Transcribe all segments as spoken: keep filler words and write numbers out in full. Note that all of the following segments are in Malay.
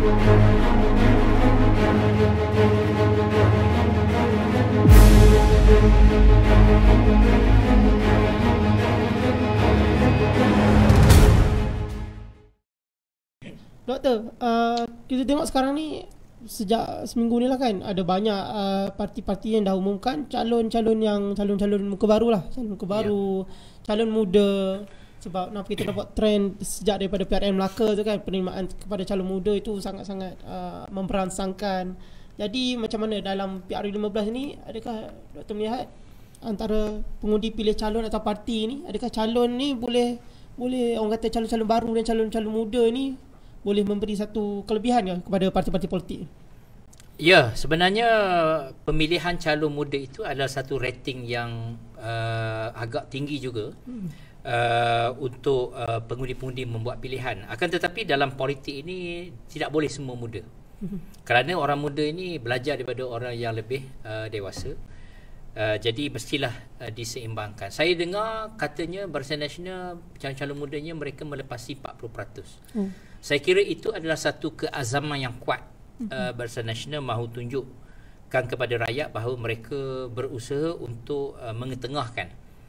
Doktor, uh, kita tengok sekarang ni sejak seminggu ni lah kan, ada banyak uh, parti-parti yang dah umumkan calon-calon yang calon-calon muka baru lah, calon muka baru, yeah. calon muda. Sebab kenapa kita dapat trend sejak daripada P R M Melaka tu kan, penerimaan kepada calon muda itu sangat-sangat uh, memperangsangkan. Jadi macam mana dalam P R U lima belas ni, adakah Doktor melihat antara pengundi pilih calon atau parti ni, adakah calon ni boleh boleh orang kata calon-calon baru dan calon-calon muda ni boleh memberi satu kelebihan ke kepada parti-parti politik? Ya, sebenarnya pemilihan calon muda itu adalah satu rating yang uh, agak tinggi juga hmm. uh, untuk uh, pengundi-pengundi membuat pilihan. Akan tetapi dalam politik ini tidak boleh semua muda. Hmm. Kerana orang muda ini belajar daripada orang yang lebih uh, dewasa. Uh, jadi mestilah uh, diseimbangkan. Saya dengar katanya Barisan Nasional calon-calon mudanya mereka melepasi empat puluh peratus. Hmm. Saya kira itu adalah satu keazaman yang kuat uh, Barisan Nasional mahu tunjukkan kepada rakyat bahawa mereka berusaha untuk uh, mengetengahkan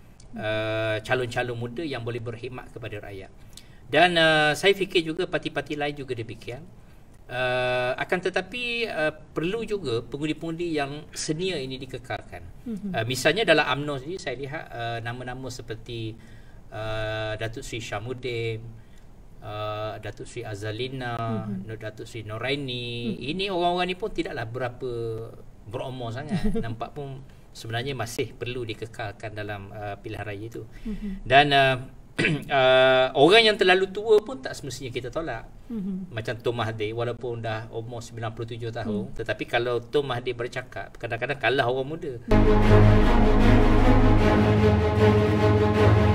uh, calon-calon muda yang boleh berkhidmat kepada rakyat. Dan uh, saya fikir juga parti-parti lain juga demikian. Uh, akan tetapi uh, perlu juga pengundi-pengundi yang senior ini dikekalkan. Uh, misalnya dalam U M N O sendiri saya lihat uh, nama-nama seperti uh, Datuk Seri Syamuddin, Uh, Datuk Seri Azalina, mm-hmm. Datuk Seri Noraini. Mm-hmm. Ini orang-orang ni pun tidaklah berapa berumur sangat. Nampak pun sebenarnya masih perlu dikekalkan dalam uh, pilihan raya itu. Mm-hmm. Dan uh, uh, orang yang terlalu tua pun tak semestinya kita tolak. Mm-hmm. Macam Tun Mahathir walaupun dah umur sembilan puluh tujuh tahun, mm. tetapi kalau Tun Mahathir bercakap, kadang-kadang kalah orang muda. Mm-hmm.